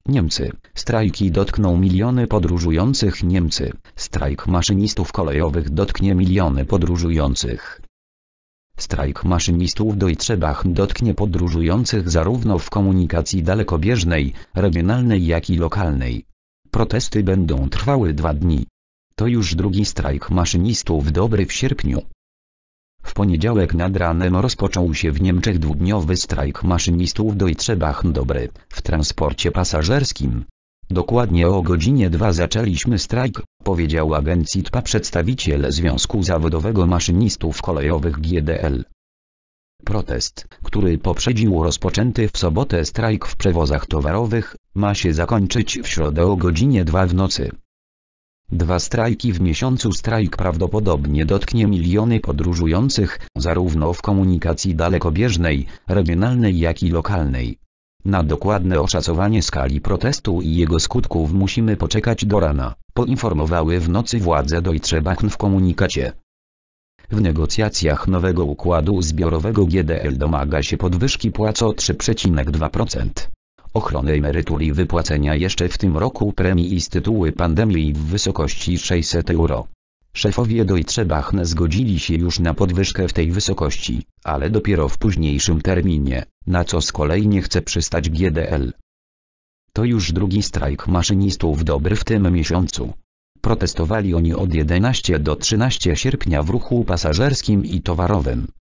Niemcy. Strajki dotkną miliony podróżujących. Niemcy. Strajk maszynistów kolejowych dotknie miliony podróżujących. Strajk maszynistów Deutsche Bahn dotknie podróżujących zarówno w komunikacji dalekobieżnej, regionalnej jak i lokalnej. Protesty będą trwały 2 dni. To już drugi strajk maszynistów Dobry w sierpniu. W poniedziałek nad ranem rozpoczął się w Niemczech 2-dniowy strajk maszynistów Deutsche Bahn Dobry w transporcie pasażerskim. Dokładnie o godzinie 2 zaczęliśmy strajk, powiedział agencji TPA przedstawiciel Związku Zawodowego Maszynistów Kolejowych GDL. Protest, który poprzedził rozpoczęty w sobotę strajk w przewozach towarowych, ma się zakończyć w środę o godzinie 2 w nocy. 2 strajki w miesiącu. Strajk prawdopodobnie dotknie miliony podróżujących, zarówno w komunikacji dalekobieżnej, regionalnej jak i lokalnej. Na dokładne oszacowanie skali protestu i jego skutków musimy poczekać do rana, poinformowały w nocy władze Deutsche Bahn w komunikacie. W negocjacjach nowego układu zbiorowego GDL domaga się podwyżki płac o 3,2%. Ochrony emerytur i wypłacenia jeszcze w tym roku premii z tytułu pandemii w wysokości 600 euro. Szefowie Deutsche Bahn zgodzili się już na podwyżkę w tej wysokości, ale dopiero w późniejszym terminie, na co z kolei nie chce przystać GDL. To już drugi strajk maszynistów Dobry w tym miesiącu. Protestowali oni od 11 do 13 sierpnia w ruchu pasażerskim i towarowym.